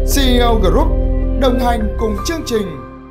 CEO Group đồng hành cùng chương trình.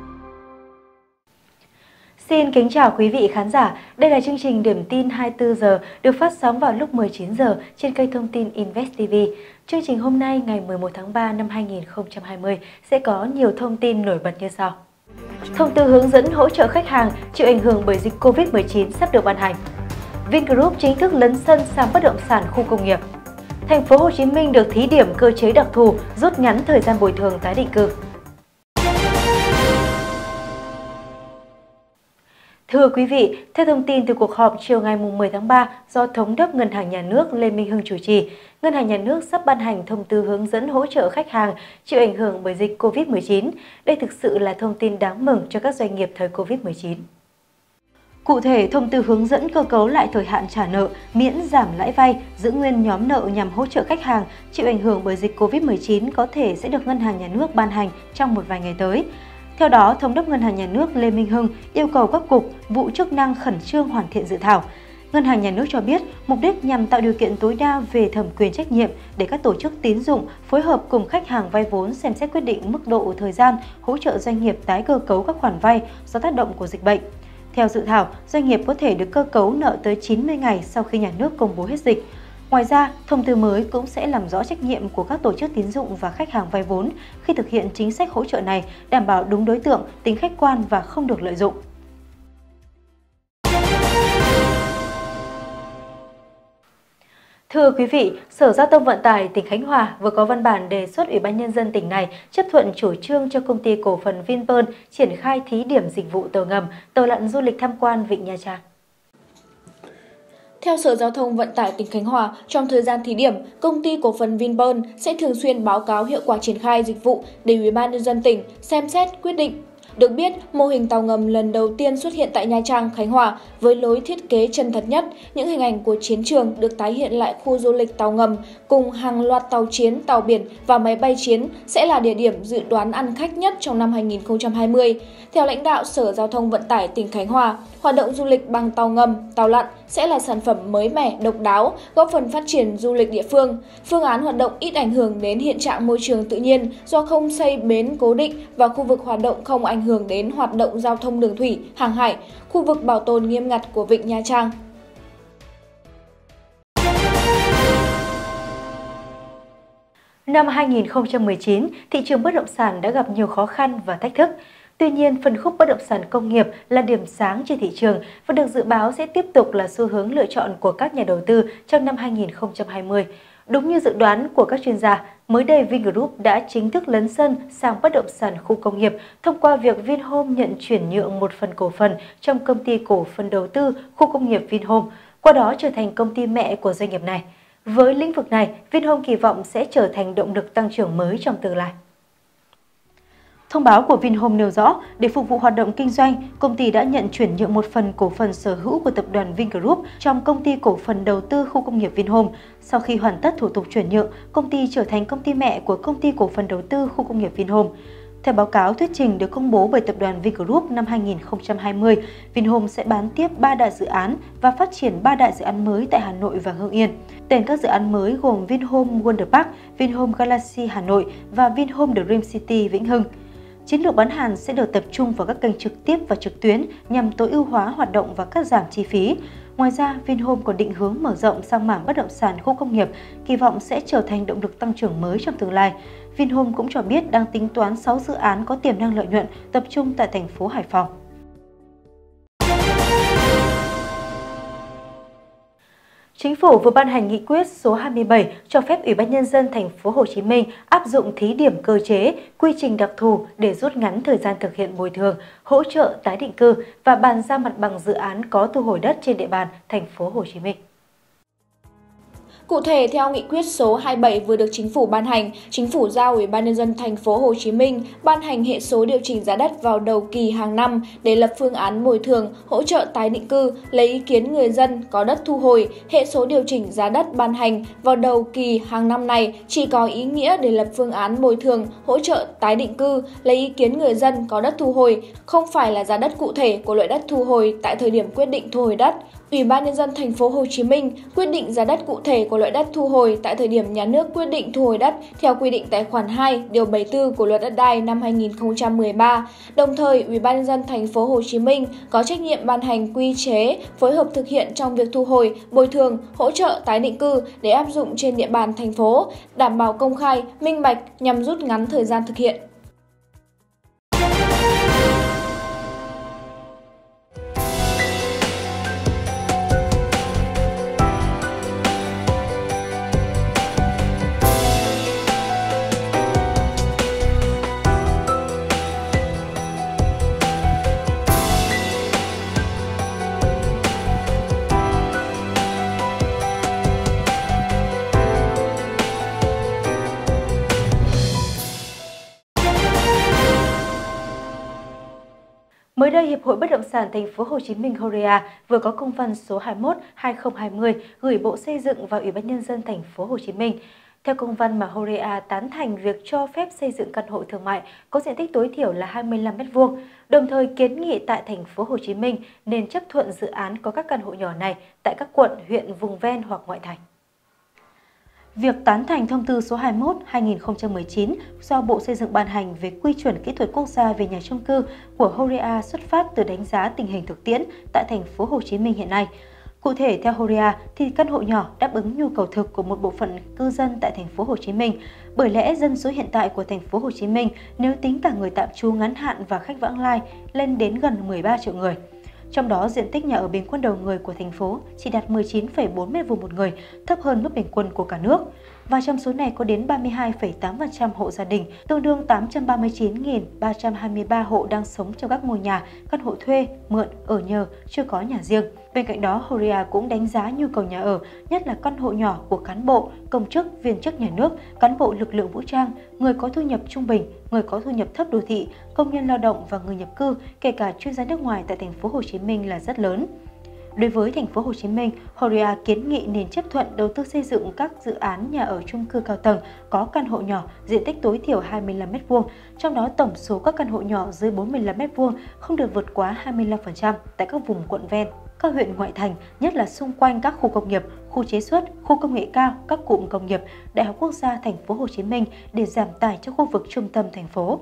Xin kính chào quý vị khán giả. Đây là chương trình Điểm tin 24 giờ được phát sóng vào lúc 19 giờ trên kênh thông tin Invest TV. Chương trình hôm nay ngày 11 tháng 3 năm 2020 sẽ có nhiều thông tin nổi bật như sau. Thông tư hướng dẫn hỗ trợ khách hàng chịu ảnh hưởng bởi dịch Covid-19 sắp được ban hành. Vingroup chính thức lấn sân sang bất động sản khu công nghiệp. Thành phố Hồ Chí Minh được thí điểm cơ chế đặc thù rút ngắn thời gian bồi thường tái định cư. Thưa quý vị, theo thông tin từ cuộc họp chiều ngày 10 tháng 3 do Thống đốc Ngân hàng Nhà nước Lê Minh Hưng chủ trì, Ngân hàng Nhà nước sắp ban hành thông tư hướng dẫn hỗ trợ khách hàng chịu ảnh hưởng bởi dịch Covid-19. Đây thực sự là thông tin đáng mừng cho các doanh nghiệp thời Covid-19. Cụ thể, thông tư hướng dẫn cơ cấu lại thời hạn trả nợ, miễn giảm lãi vay, giữ nguyên nhóm nợ nhằm hỗ trợ khách hàng chịu ảnh hưởng bởi dịch Covid-19 có thể sẽ được Ngân hàng Nhà nước ban hành trong một vài ngày tới. Theo đó, Thống đốc Ngân hàng Nhà nước Lê Minh Hưng yêu cầu các cục, vụ chức năng khẩn trương hoàn thiện dự thảo. Ngân hàng Nhà nước cho biết, mục đích nhằm tạo điều kiện tối đa về thẩm quyền trách nhiệm để các tổ chức tín dụng phối hợp cùng khách hàng vay vốn xem xét quyết định mức độ thời gian hỗ trợ doanh nghiệp tái cơ cấu các khoản vay do tác động của dịch bệnh. Theo dự thảo, doanh nghiệp có thể được cơ cấu nợ tới 90 ngày sau khi nhà nước công bố hết dịch. Ngoài ra, thông tư mới cũng sẽ làm rõ trách nhiệm của các tổ chức tín dụng và khách hàng vay vốn khi thực hiện chính sách hỗ trợ này, đảm bảo đúng đối tượng, tính khách quan và không được lợi dụng. Thưa quý vị, Sở Giao thông Vận tải tỉnh Khánh Hòa vừa có văn bản đề xuất Ủy ban Nhân dân tỉnh này chấp thuận chủ trương cho công ty cổ phần Vinpearl triển khai thí điểm dịch vụ tàu ngầm, tàu lặn du lịch tham quan Vịnh Nha Trang. Theo Sở Giao thông Vận tải tỉnh Khánh Hòa, trong thời gian thí điểm, công ty cổ phần Vinpearl sẽ thường xuyên báo cáo hiệu quả triển khai dịch vụ để Ủy ban Nhân dân tỉnh xem xét quyết định. Được biết, mô hình tàu ngầm lần đầu tiên xuất hiện tại Nha Trang, Khánh Hòa với lối thiết kế chân thật nhất, những hình ảnh của chiến trường được tái hiện lại khu du lịch tàu ngầm cùng hàng loạt tàu chiến, tàu biển và máy bay chiến sẽ là địa điểm dự đoán ăn khách nhất trong năm 2020. Theo lãnh đạo Sở Giao thông Vận tải tỉnh Khánh Hòa, hoạt động du lịch bằng tàu ngầm, tàu lặn sẽ là sản phẩm mới mẻ, độc đáo, góp phần phát triển du lịch địa phương. Phương án hoạt động ít ảnh hưởng đến hiện trạng môi trường tự nhiên do không xây bến cố định và khu vực hoạt động không ảnh hưởng đến hoạt động giao thông đường thủy, hàng hải, khu vực bảo tồn nghiêm ngặt của Vịnh Nha Trang. Năm 2019, thị trường bất động sản đã gặp nhiều khó khăn và thách thức. Tuy nhiên, phân khúc bất động sản công nghiệp là điểm sáng trên thị trường và được dự báo sẽ tiếp tục là xu hướng lựa chọn của các nhà đầu tư trong năm 2020. Đúng như dự đoán của các chuyên gia, mới đây Vingroup đã chính thức lấn sân sang bất động sản khu công nghiệp thông qua việc Vinhome nhận chuyển nhượng một phần cổ phần trong công ty cổ phần đầu tư khu công nghiệp Vinhome, qua đó trở thành công ty mẹ của doanh nghiệp này. Với lĩnh vực này, Vinhome kỳ vọng sẽ trở thành động lực tăng trưởng mới trong tương lai. Thông báo của Vinhome nêu rõ, để phục vụ hoạt động kinh doanh, công ty đã nhận chuyển nhượng một phần cổ phần sở hữu của tập đoàn Vingroup trong công ty cổ phần đầu tư khu công nghiệp Vinhome. Sau khi hoàn tất thủ tục chuyển nhượng, công ty trở thành công ty mẹ của công ty cổ phần đầu tư khu công nghiệp Vinhome. Theo báo cáo thuyết trình được công bố bởi tập đoàn Vingroup năm 2020, Vinhome sẽ bán tiếp 3 đại dự án và phát triển 3 đại dự án mới tại Hà Nội và Hưng Yên. Tên các dự án mới gồm Vinhome Wonder Park, Vinhome Galaxy Hà Nội và Vinhome Dream City Vĩnh Hưng. Chiến lược bán hàng sẽ được tập trung vào các kênh trực tiếp và trực tuyến nhằm tối ưu hóa hoạt động và cắt giảm chi phí. Ngoài ra, Vinhome còn định hướng mở rộng sang mảng bất động sản khu công nghiệp, kỳ vọng sẽ trở thành động lực tăng trưởng mới trong tương lai. Vinhome cũng cho biết đang tính toán 6 dự án có tiềm năng lợi nhuận tập trung tại thành phố Hải Phòng. Chính phủ vừa ban hành nghị quyết số 27 cho phép Ủy ban Nhân dân thành phố Hồ Chí Minh áp dụng thí điểm cơ chế, quy trình đặc thù để rút ngắn thời gian thực hiện bồi thường, hỗ trợ tái định cư và bàn giao mặt bằng dự án có thu hồi đất trên địa bàn thành phố Hồ Chí Minh. Cụ thể, theo nghị quyết số 27 vừa được Chính phủ ban hành, Chính phủ giao Ủy ban Nhân dân thành phố Hồ Chí Minh ban hành hệ số điều chỉnh giá đất vào đầu kỳ hàng năm để lập phương án bồi thường, hỗ trợ tái định cư, lấy ý kiến người dân có đất thu hồi. Hệ số điều chỉnh giá đất ban hành vào đầu kỳ hàng năm này chỉ có ý nghĩa để lập phương án bồi thường, hỗ trợ tái định cư, lấy ý kiến người dân có đất thu hồi, không phải là giá đất cụ thể của loại đất thu hồi tại thời điểm quyết định thu hồi đất. Ủy ban Nhân dân thành phố Hồ Chí Minh quyết định giá đất cụ thể của loại đất thu hồi tại thời điểm nhà nước quyết định thu hồi đất theo quy định tại khoản 2, điều 74 của Luật Đất đai năm 2013. Đồng thời, Ủy ban nhân dân thành phố Hồ Chí Minh có trách nhiệm ban hành quy chế phối hợp thực hiện trong việc thu hồi, bồi thường, hỗ trợ tái định cư để áp dụng trên địa bàn thành phố, đảm bảo công khai, minh bạch nhằm rút ngắn thời gian thực hiện. Mới đây, Hiệp hội Bất động sản Thành phố Hồ Chí Minh HOREA vừa có công văn số 21/2020 gửi Bộ Xây dựng và Ủy ban nhân dân Thành phố Hồ Chí Minh. Theo công văn mà HOREA tán thành việc cho phép xây dựng căn hộ thương mại có diện tích tối thiểu là 25 m², đồng thời kiến nghị tại Thành phố Hồ Chí Minh nên chấp thuận dự án có các căn hộ nhỏ này tại các quận, huyện vùng ven hoặc ngoại thành. Việc tán thành thông tư số 21/2019 do Bộ Xây dựng ban hành về quy chuẩn kỹ thuật quốc gia về nhà chung cư của HOREA xuất phát từ đánh giá tình hình thực tiễn tại Thành phố Hồ Chí Minh hiện nay. Cụ thể, theo HOREA thì căn hộ nhỏ đáp ứng nhu cầu thực của một bộ phận cư dân tại Thành phố Hồ Chí Minh. Bởi lẽ dân số hiện tại của Thành phố Hồ Chí Minh nếu tính cả người tạm trú ngắn hạn và khách vãng lai lên đến gần 13 triệu người. Trong đó, diện tích nhà ở bình quân đầu người của thành phố chỉ đạt 19,4 m² một người, thấp hơn mức bình quân của cả nước. Và trong số này có đến 32,8% hộ gia đình, tương đương 839.323 hộ đang sống trong các ngôi nhà, căn hộ thuê, mượn, ở nhờ, chưa có nhà riêng. Bên cạnh đó, HOREA cũng đánh giá nhu cầu nhà ở, nhất là căn hộ nhỏ của cán bộ, công chức, viên chức nhà nước, cán bộ lực lượng vũ trang, người có thu nhập trung bình, người có thu nhập thấp đô thị, công nhân lao động và người nhập cư, kể cả chuyên gia nước ngoài tại Thành phố Hồ Chí Minh là rất lớn. Đối với Thành phố Hồ Chí Minh, HOREA kiến nghị nên chấp thuận đầu tư xây dựng các dự án nhà ở chung cư cao tầng có căn hộ nhỏ, diện tích tối thiểu 25 m², trong đó tổng số các căn hộ nhỏ dưới 45 m² không được vượt quá 25% tại các vùng quận ven, các huyện ngoại thành, nhất là xung quanh các khu công nghiệp, khu chế xuất, khu công nghệ cao, các cụm công nghiệp, Đại học Quốc gia Thành phố Hồ Chí Minh để giảm tải cho khu vực trung tâm thành phố.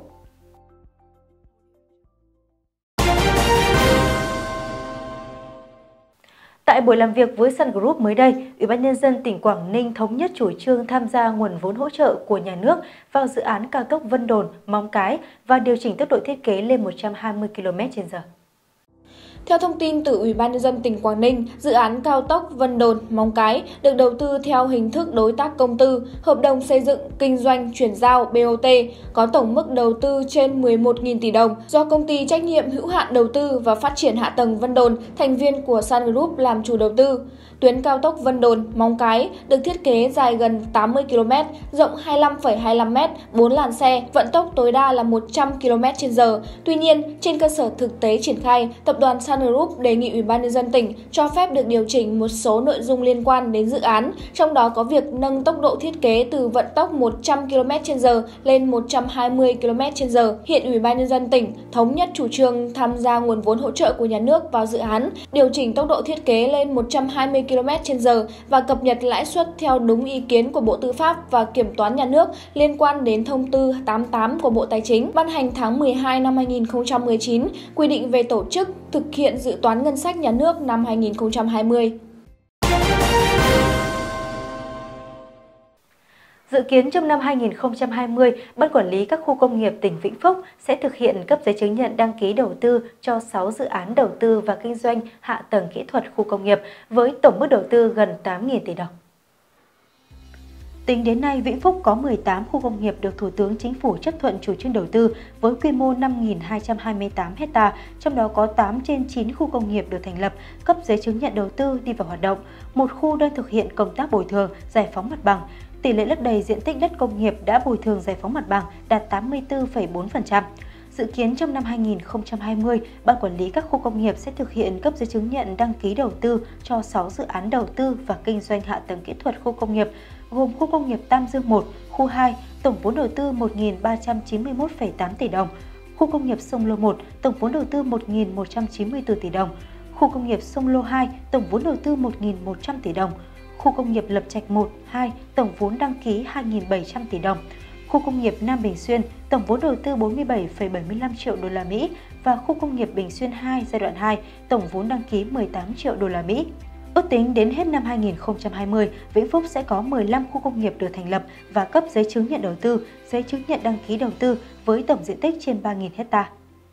Tại buổi làm việc với Sun Group mới đây, Ủy ban nhân dân tỉnh Quảng Ninh thống nhất chủ trương tham gia nguồn vốn hỗ trợ của nhà nước vào dự án cao tốc Vân Đồn - Móng Cái và điều chỉnh tốc độ thiết kế lên 120 km/h. Theo thông tin từ Ủy ban nhân dân tỉnh Quảng Ninh, dự án cao tốc Vân Đồn - Móng Cái được đầu tư theo hình thức đối tác công tư, hợp đồng xây dựng, kinh doanh, chuyển giao BOT, có tổng mức đầu tư trên 11.000 tỷ đồng do Công ty trách nhiệm hữu hạn đầu tư và phát triển hạ tầng Vân Đồn, thành viên của Sun Group làm chủ đầu tư. Tuyến cao tốc Vân Đồn - Móng Cái được thiết kế dài gần 80 km, rộng 25,25 m, 4 làn xe, vận tốc tối đa là 100 km/h. Tuy nhiên, trên cơ sở thực tế triển khai, tập đoàn Sun Group đề nghị Ủy ban nhân dân tỉnh cho phép được điều chỉnh một số nội dung liên quan đến dự án, trong đó có việc nâng tốc độ thiết kế từ vận tốc 100 km/h lên 120 km/h. Hiện Ủy ban nhân dân tỉnh thống nhất chủ trương tham gia nguồn vốn hỗ trợ của nhà nước vào dự án, điều chỉnh tốc độ thiết kế lên 120 km/h và cập nhật lãi suất theo đúng ý kiến của Bộ Tư pháp và Kiểm toán Nhà nước liên quan đến thông tư 88 của Bộ Tài chính ban hành tháng 12 năm 2019, quy định về tổ chức thực hiện dự toán ngân sách nhà nước năm 2020. Dự kiến trong năm 2020, Ban Quản lý các khu công nghiệp tỉnh Vĩnh Phúc sẽ thực hiện cấp giấy chứng nhận đăng ký đầu tư cho 6 dự án đầu tư và kinh doanh hạ tầng kỹ thuật khu công nghiệp với tổng mức đầu tư gần 8.000 tỷ đồng. Tính đến nay, Vĩnh Phúc có 18 khu công nghiệp được Thủ tướng Chính phủ chấp thuận chủ trương đầu tư với quy mô 5.228 ha, trong đó có 8 trên 9 khu công nghiệp được thành lập, cấp giấy chứng nhận đầu tư đi vào hoạt động, một khu đang thực hiện công tác bồi thường, giải phóng mặt bằng. Tỷ lệ lấp đầy diện tích đất công nghiệp đã bồi thường giải phóng mặt bằng đạt 84,4%. Dự kiến trong năm 2020, Ban Quản lý các khu công nghiệp sẽ thực hiện cấp giấy chứng nhận đăng ký đầu tư cho 6 dự án đầu tư và kinh doanh hạ tầng kỹ thuật khu công nghiệp, gồm khu công nghiệp Tam Dương 1, khu 2, tổng vốn đầu tư 1.391,8 tỷ đồng, khu công nghiệp Sông Lô 1, tổng vốn đầu tư 1.194 tỷ đồng, khu công nghiệp Sông Lô 2, tổng vốn đầu tư 1.100 tỷ đồng, khu công nghiệp Lập Trạch 1, 2, tổng vốn đăng ký 2.700 tỷ đồng. Khu công nghiệp Nam Bình Xuyên, tổng vốn đầu tư 47,75 triệu đô la Mỹ và khu công nghiệp Bình Xuyên 2 giai đoạn 2, tổng vốn đăng ký 18 triệu đô la Mỹ. Ước tính đến hết năm 2020, Vĩnh Phúc sẽ có 15 khu công nghiệp được thành lập và cấp giấy chứng nhận đầu tư, giấy chứng nhận đăng ký đầu tư với tổng diện tích trên 3.000 ha.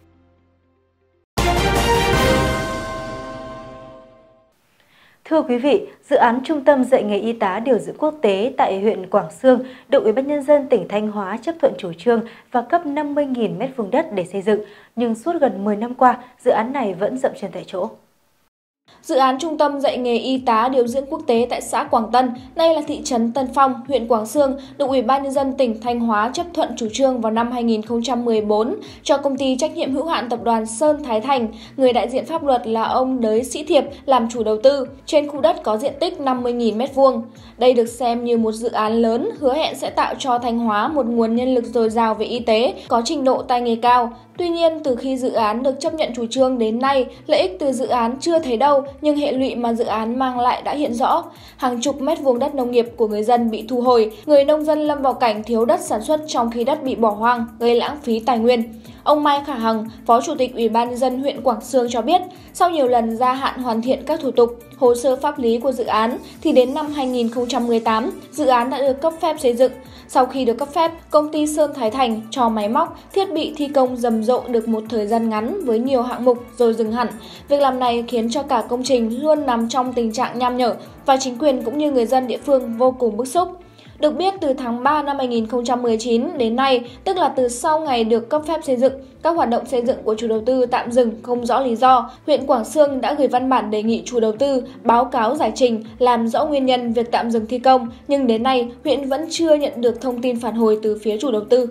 Thưa quý vị, dự án Trung tâm dạy nghề y tá điều dưỡng quốc tế tại huyện Quảng Xương được Ủy ban Nhân dân tỉnh Thanh Hóa chấp thuận chủ trương và cấp 50.000 m² đất để xây dựng, nhưng suốt gần 10 năm qua, dự án này vẫn dậm chân tại chỗ. Dự án Trung tâm dạy nghề y tá điều dưỡng quốc tế tại xã Quảng Tân, nay là thị trấn Tân Phong, huyện Quảng Xương, được Ủy ban Nhân dân tỉnh Thanh Hóa chấp thuận chủ trương vào năm 2014 cho công ty trách nhiệm hữu hạn tập đoàn Sơn Thái Thành, người đại diện pháp luật là ông Đới Sĩ Thiệp làm chủ đầu tư, trên khu đất có diện tích 50.000 m². Đây được xem như một dự án lớn hứa hẹn sẽ tạo cho Thanh Hóa một nguồn nhân lực dồi dào về y tế, có trình độ tay nghề cao. Tuy nhiên, từ khi dự án được chấp nhận chủ trương đến nay, lợi ích từ dự án chưa thấy đâu, nhưng hệ lụy mà dự án mang lại đã hiện rõ. Hàng chục mét vuông đất nông nghiệp của người dân bị thu hồi, người nông dân lâm vào cảnh thiếu đất sản xuất trong khi đất bị bỏ hoang, gây lãng phí tài nguyên. Ông Mai Khả Hằng, Phó Chủ tịch Ủy ban Nhân dân huyện Quảng Xương cho biết, sau nhiều lần gia hạn hoàn thiện các thủ tục, hồ sơ pháp lý của dự án, thì đến năm 2018, dự án đã được cấp phép xây dựng. Sau khi được cấp phép, công ty Sơn Thái Thành cho máy móc, thiết bị thi công rầm rộ được một thời gian ngắn với nhiều hạng mục rồi dừng hẳn. Việc làm này khiến cho cả công trình luôn nằm trong tình trạng nham nhở và chính quyền cũng như người dân địa phương vô cùng bức xúc. Được biết, từ tháng 3 năm 2019 đến nay, tức là từ sau ngày được cấp phép xây dựng, các hoạt động xây dựng của chủ đầu tư tạm dừng không rõ lý do. Huyện Quảng Xương đã gửi văn bản đề nghị chủ đầu tư báo cáo giải trình, làm rõ nguyên nhân việc tạm dừng thi công, nhưng đến nay, huyện vẫn chưa nhận được thông tin phản hồi từ phía chủ đầu tư.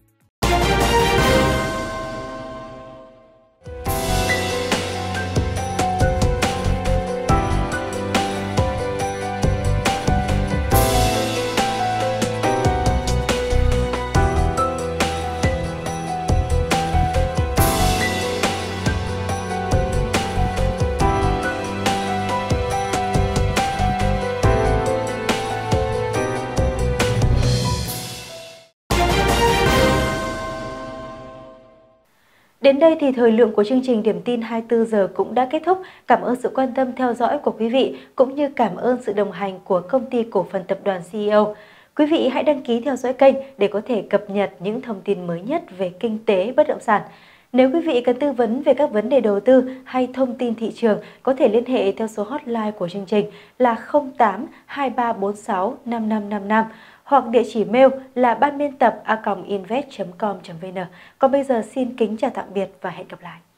Đến đây thì thời lượng của chương trình Điểm tin 24 giờ cũng đã kết thúc. Cảm ơn sự quan tâm theo dõi của quý vị, cũng như cảm ơn sự đồng hành của Công ty Cổ phần Tập đoàn CEO. Quý vị hãy đăng ký theo dõi kênh để có thể cập nhật những thông tin mới nhất về kinh tế bất động sản. Nếu quý vị cần tư vấn về các vấn đề đầu tư hay thông tin thị trường, có thể liên hệ theo số hotline của chương trình là 08 2346 5555 hoặc địa chỉ mail là banbiên tập a.invest.com.vn. Còn bây giờ xin kính chào tạm biệt và hẹn gặp lại.